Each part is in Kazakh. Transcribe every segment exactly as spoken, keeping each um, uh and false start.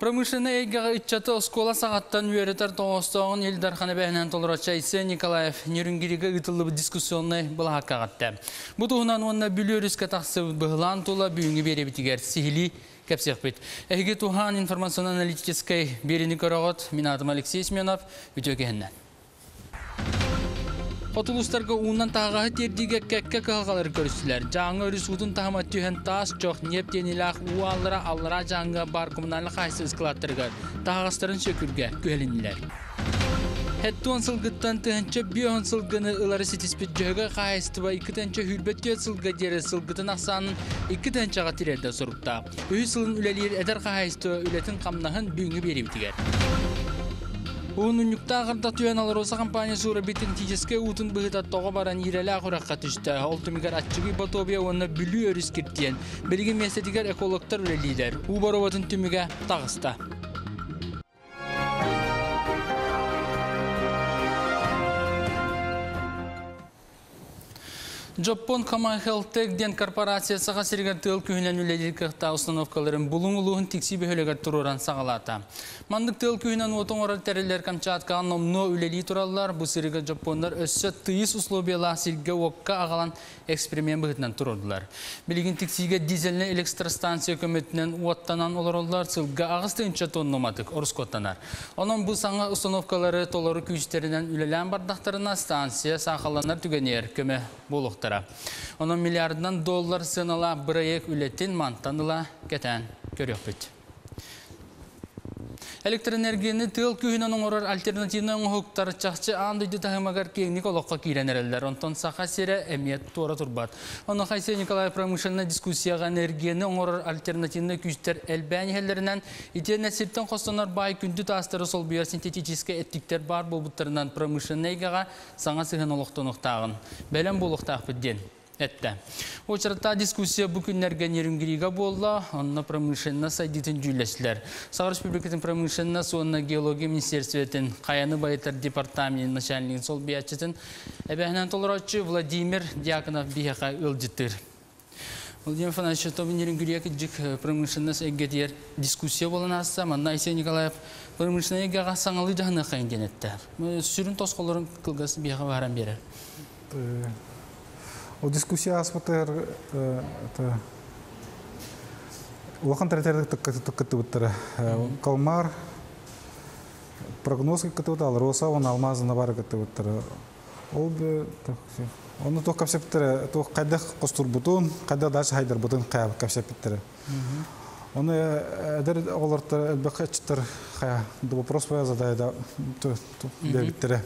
Промышленный эйгага итчаты оскола сағаттан үйеретер тоғыстығын Елдарханы бәйінен толырачайсы Николаев Нерюнгериге ұтылы дискуссионный бұла хаққағатты. Бұтығынан онына бүлеріске тақсы бұғылан тола бүйінгі бері бітігер сихили кәпсек бет. Әйге туған информационно-аналитической беріні көріғыт, мен атым Алексей Сменов, үтеу кәхіннен. Отулустарға уынан тағағы тердіге кәкке қағалар көрістілер. Жаңы өріс ұтын тағымат түйен тас жоқ нептенілақ уалыра алыра жаңға бар коммуналық қайсы ұскылаттырғар. Тағастарын сөкірге көлінілер. Хәттуан сылғыттан түхінші бүйон сылғыны ұлары сетіспет жөгі қайыстыва икітінші хүрбетке сылғы дері сылғытын ақсанын икітіншіға тірерді сұрыпта. Үйі сылын үлелер әдір қайыстыва үлетін қамнағын бүйінгі беремтігер. Уунунюкта ағырда түйен алыроса компания сура битин тижеске утын бұғыта тоғы баран ерелі ақыраққа түшті. Олтымигар атчығы Батобия онына бүлі өріс кірттен. Білген местетігер экологтар үлелейдер. Убароватын түміге тағыста. Жапон Камай Хелтек ден корпорациясыға сиргер тыл күйінен үледер кіқта установкаларын бұлың ұлығын тіксі бөхілігер тұруран сағалата. Мандық тыл күйінен отын орал тәрелер Камчаткаға номно үлелі тұралар, бұл сиргер Жапондар өссі тыйыс условияла сирге оққа ағалан эксперимент бұғытынан тұрудылар. Білген тіксіге дизельні электростанция көметінен уаттанан оларолар сылға ағысты үнча тонноматық орыскоттанар. Оның бұл саңа установкалары толары күйістерінен үлелен бардақтарына станция сақаланар түгенер көме болуқтар. Onun milyardından dolar sınala bırayık ületin mantanıla geten görüyor bit. Elektroenergiyini tığıl kühünen orar alternatifine huktar çakçı andıydı tahımagar ki Nikolokka kirenerler. Ondan sağa sere emniyet tora turbat. Onun kayse Nikolay Pramuşan'la diskusiyaga energiyini orar alternatifine küçter elbanihelerinden itiyen sirtten kostanlar bay kündü tastarı sol biyo sintetikiske ettikler bar bulbutlarından Pramuşan'la sana sığın oluktan oktağın. Belen buluktağ bidden. Etті. Очарта дискуссия бүкінлерге Нерюнгериге болды, онына промышленна сайдетін жүйлесілер. Сағыр Республикатын промышленна сонына геология министерстветін қаяны байытар департамент начальнигін сол биятчетін әбәхінен толырачы Владимир Дьяконов бияқа өлжеттір. Владимир Фанасович, тобы Нерюнгериге жік промышленна сайгетер дискуссия болын асса, манна Айсей Николаев промышленна егеға саңалы жағына қайын денетті. Сүрін тосқоларын қылғасы бияқа баран берер. O diskusiya asbatır это улахан тәртәрдік тұқытты бұттыры. Қалмар прогноз кітті бұттыр, алроса, оны алмазына бары кітті бұттыры. Ол бі, оны тоқ кәпсеп біттірі, тоқ қайдақ қостыр бұтын, қайдақ дәші хайдар бұтын кәпсеп біттірі. Оны әдір оларды әлбәқ әчіттір, вопрос боя задайды, біттірі.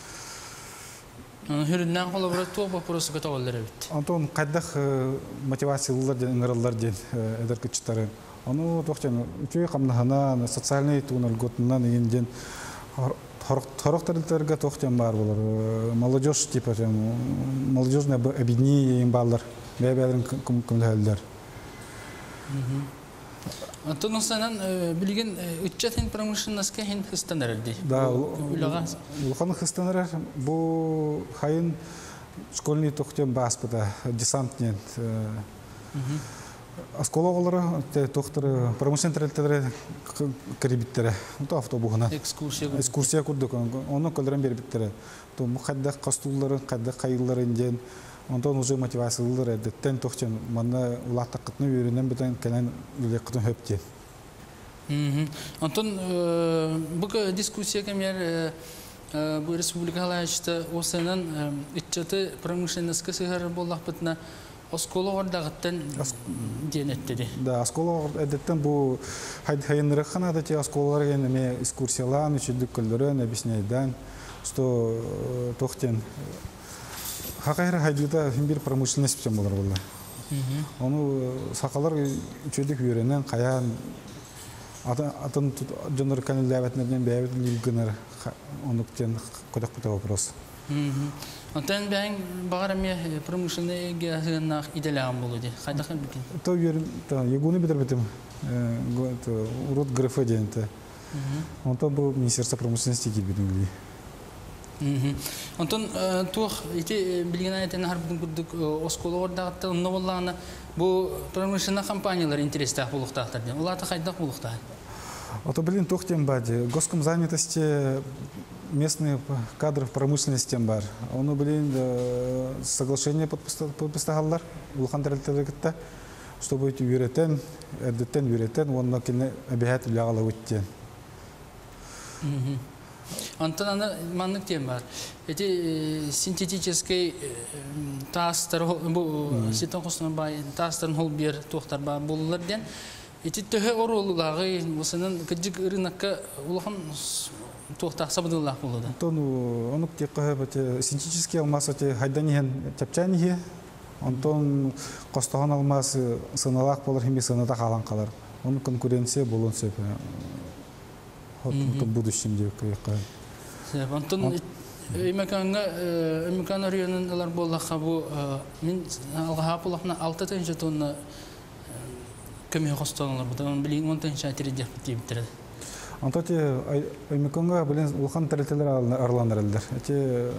Hüründen kolaborat tuğ vaporosu kata olları bitti. Антон қайдақ мотивациялар ден, ыңыралар ден әдір күтчіттары. Оны тоқчан, үчөй қамнағына, социальный туғын үлготынан еңден хорық тәрілтерге тоқчан бар болар. Молодежь, типа, молодежное объединение ең балар. Бәй-бәйлерін күмілі Антон Осанан білген үтчатын промышленностьқа хен хыстанар әлді? Да, улхан хыстанар бұл хайын школьный тоқтен баспыда, десантнен. Аскола олары, тоқтары, промышлен тәрелтері кіребіттері, автобуғына. Экскурсия күрдік, оны көлдерін бербіттері. Қайдақ қастулары, қайдақ қайылары инден. Онтон уже мотивациялар әдеттен тоқчан, маңна улақтақ қытны үйренен бітен кәлен үлек қытын хөптен. Антон, бұл дискуссия кәмер бұл республикалар әшті осынан үтчаты промышленностьқа сығар болақ бұтына оскола ордағыттан ден әттеді. Да, оскола әдеттен бұл хайынырық қана да те осколалар әне экскурсиялан, үшілдік көлдерін, әбіснейден, тоқтен Хақайры хайдыда бір промышленность бітен болар болды. Оны сақалар үчөдік үйренен, қаян, атын жоныр кәнілді әбәтінерден бәйбетін үлгінер, оны күтен көдек бұта вопрос. Онтан бәйін бағар әме промышленный геағынақ иделяғын болуды. Қайдақын бітен? Та үйерін, егуны бітір бітім, урод грифы дейінті. Онтан бұл Министерство промышленности келбетін. Антон тух ити билген айтен харбын күддүк оскола ордагытта онно боллагына бу промышленный компаниялар интерестах булуктактар. Улар та кайдак булуктар. Это, блин, тухтем бади. Госком занятости местные кадров промышленности бар. Он, блин, соглашение подписали, улхан тарелтелегетте, чтобы эти юретен, эдетен юретен, он на кине обязательно лягала уйти. Антон, она маннык тем бар. Эти синтетические тастер, ситон косна бай, тастер холбер, тухтар ба буллар ден. Эти төһө оролулагы, мусанын кыжык рынокка улахан тухтак сабыдыллах булды. Антон, он тек кое синтетические алмаз эти хайданихен чапчанихи. Антон костаган алмаз сыналак болар, хими сынада калан калар. Он конкуренция болон сеп. Вот в будущем девка. Антон, имеканга, имекана районын алар боллаха бу мен алга булахна алты тенче тонна кеме костаган бар. Он билин он тенче тирде биттер. Антон те имеканга билин улхан тарелтелер арланырылдар. Эти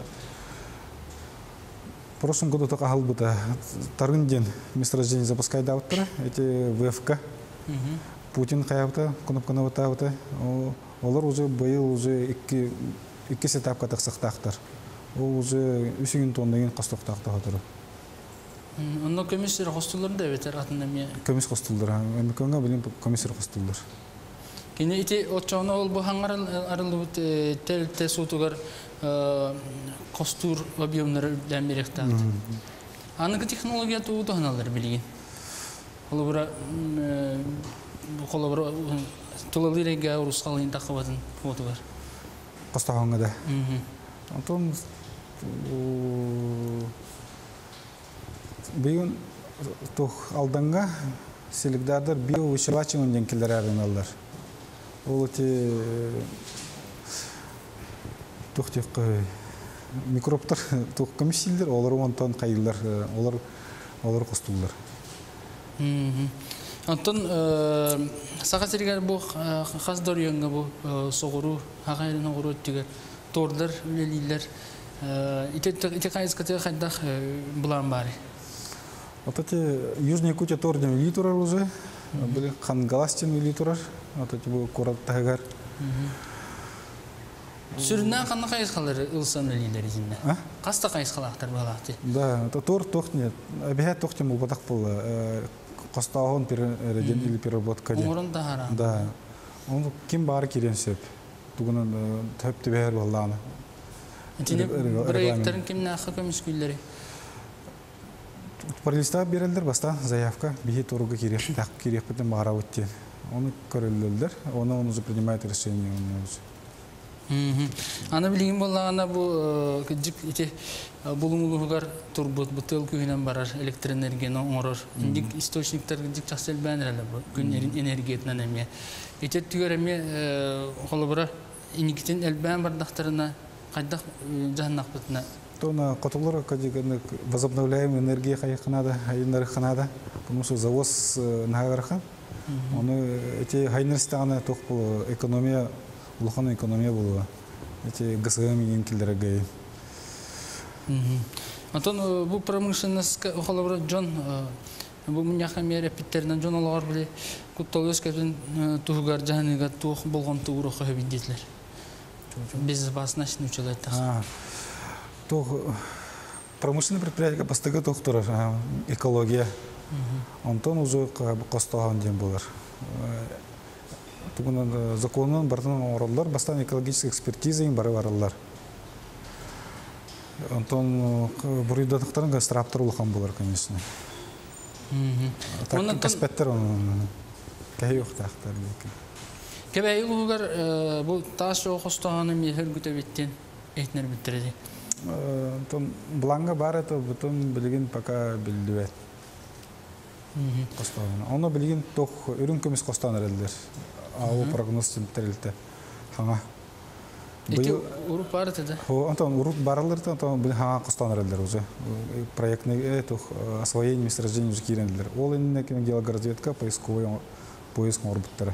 в прошлом году только халбута таргынден месторождение запускает автора. Эти ВФК. Путин каябыта, кнопканы ватабыта. Олар уже быйыл уже икки икки сетапка таксактактар. Ол уже үч жүз тоннадан кастоктакта хатыр. Онно комиссия хостулар да бетер атында ме. Комисс хостулдар. Американга билим комиссия хостулдар. Кини ити отчоно ол бу хангар арылып тел тесутугар костур объемнары демиректа. Анык технология тууту ханалар билген. Ол бура колобро тулалырга урускалын такыбатын фотогар. Костаганга да. Антон бүйін тух алданга селигдардыр биовычелачивание денкелер арыналар. Ол те тух тек микробтар тух комиссиялар, олар онтон кайылар, олар олар костулар. Антон, сақасыргар бұл қаздар үйенге бұл соғыру, ағайрын оғыру өттігер, тордар, үлелейлер, ите қайыз-қаты қайдақ бұлан бары? Вот эти Южная Якутия торден үлі тұрар уже, были Хангаластен үлі тұрар, вот эти бұл Кораттағар. Сүріннен қанна қайыз қалар ұлсан үлелер езінде? Қаста қайыз қалақтар бағақты? Да, это тор тоқ нет, обязательно тоқтен бұл батақ бұл. Костагон переработка или переработка. Умрун тахара. Да. Он ким бар кирен сеп. Тугунан тәп тибер балланы. Этине проекттарын кимне аха комиссиялары? Пролиста берелдер баста заявка бихи торуга кирек, так кирек битен бара өтте. Оны көрөлдер, оны он уже принимает решение он уже. Ана билген болғанда бұл кіжік ете бұлыңылығығар тұрбыт бұтыл күйінен барар электроэнергияны оңырыр. Индік источниктар кіжік жақсел бәнір әлі бұл күн энергиятынан әме. Ете түгер әме қолы бұра инекітен әлбән бардақтарына қайдақ жағынақ бұтына. Тона қатылыр возобновляемая энергия қайықынады, айынлары қынады. Потому что завоз нағарқан. Оны эти хайнерстағына тоқ бұл экономия улахан экономия болуа. Эти ГСМ енкелдері гай. Антон, бұл промышленность қолабыра Джон, бұл мұняқа мере питтерінен Джон олағар біле күттал өскәптен тұғығар жағаныға тұғы болған тұғыры қойы бейдетілер. Без басына шын учылы айтты. Промышленный предприятие бастығы тұқтырыр экология. Антон уже қостаған дем болар. Законның бартынан оралдар, бастан экологическая экспертиза им бары баралар. Антон бұрыйдадықтарын гастраптар ұлған болар, конечно. Так, каспеттер оның кәй оқтақтар. Кәбәй ұлғығар бұл тас оғыстағаны мехір күті беттен әйтінер біттіреді? Антон бланға бар әті бұтын білген пока білдібет. Оны білген тоқ үрін көмес қостаныр әлдер. Ау прогноз тәрелті хаңа. Эти уруп бар еді? Антон уруп баралар, антон бұл хаңа қостаныр әлдер уже. Проектный освоение месторождений уже керенділер. Ол еніне кемен геологоразведка, поисковый поиск орбиттары.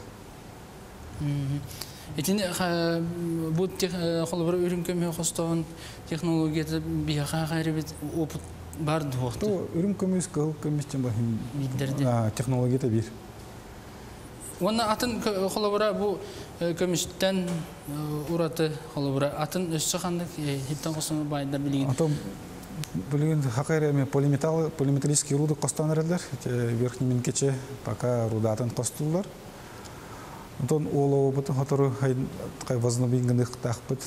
Этине бұл қолы бір үрін көме қостаған технологияты бияға қайры бет опыт барды оқты? Үрін көмес, қыл көместен бар. Биддерде? Технологияты бір. Онна атын холобура бу көмүштен ураты холобура атын өссө хандык хиттен косуну байда билген. Антон билген хакайреме полиметалл полиметаллический руды костанерлер верхний минкече пока рудатын костулар. Антон олоо бутун хатору кай возобновление тахпыт.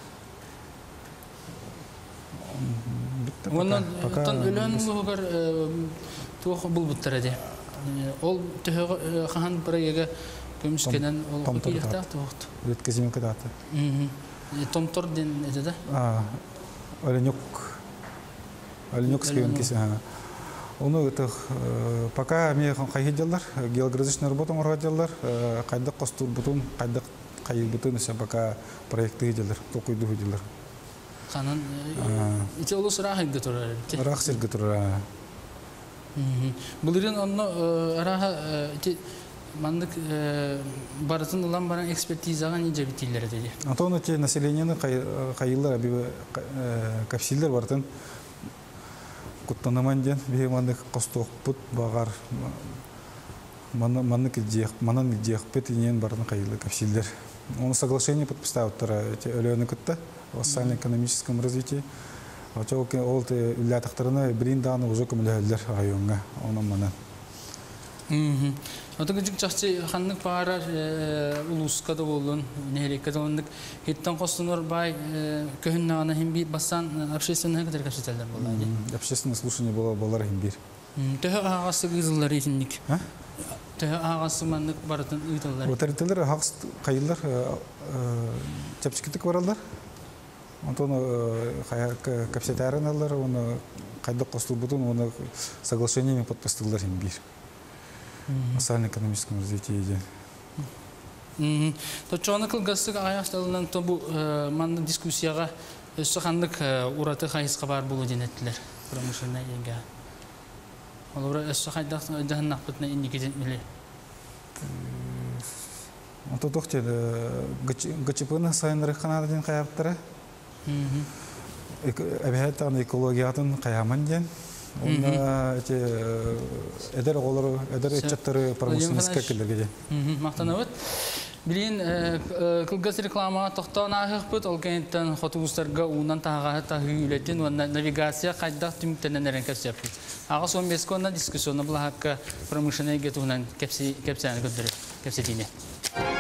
Онна тон өлөн гогор туох булбуттар эди. Ол төһө хаан проеге көмүскенен ол кирехтак тоохт. Өткөзүм кадаты. Мм. Томтор ден эди да. А. Оленюк. Оленюк скрин кисе. Оны это пока мне кайдылар, геологическая работа моргадылар, кайда костур бутун, кайда кайыл бутун ise пока проекты идилер, токуйду идилер. Канан ите улус рахыгы турар. Рахсыргы турар. Булырын онно араха ите мандык баратын улан баран экспертизага не жабитилер деди. Антон эти населениены кайыллар аби капсилдер бартын куттанаман ден беймандык костокпут багар манны кидех манан кидех петинен барын кайылы капсилдер. Он соглашение подписал тара эти өлөнү кытта о социально-экономическом развитии. А то ке олты улятактарына бринданы уже көмөлөлөр районга онун манан. Мм. Отога жик чакчы ханнык бара улуска да болдун, нерекке да ондук хиттен костунор бай көһүннагына хим бир басан общественный кадр капсителдер болду. Общественное слушание было болар хим бир. Төһө агасы гызыллар итинник. А? Төһө агасы мандык баратын ыйтылар. Оторителер хагыс кайыллар чапчыкытык баралар. Антон капсетарын алар, оны кайда костур бутун, оны соглашениями подписалар хим бир. Социально-экономическом развитии. Мм. То чонакыл гасык аякталынан то бу манда дискуссияга өссө хандык ураты хайыска бар болу денеттилер. Промышленный енге. Олора өссө хайдак жаһаннак бутна индикеден миле. Ото тохте ГЧПны сайынры канадын каяптары. Мм. Эбехеттан экологиятын каяман ден. Онда эти эдер олар эдер этчаттары промышленностька келген. Мактанабыт. Билин кылгас рекламага токтона хыкпыт ол кенттен фотогустарга унан тага та хүйлетин ва навигация кайда түмтенен ренкәсеп. Ага сон бес конна дискуссионна булакка промышленный гетунан кепси кепсаны көдөрөт. Кепсетине.